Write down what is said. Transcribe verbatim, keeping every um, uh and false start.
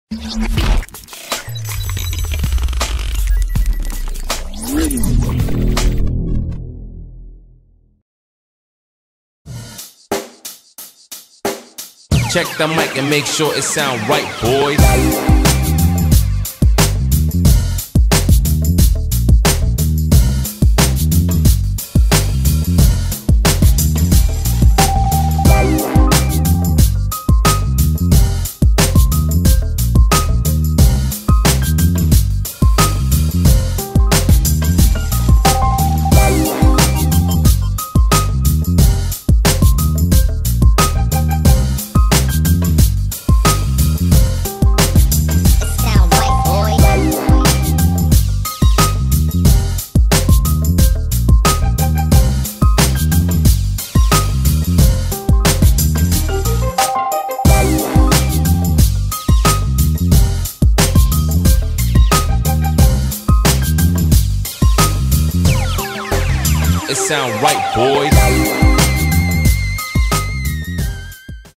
Check the mic and make sure it sound right, boys. Sound right, boys.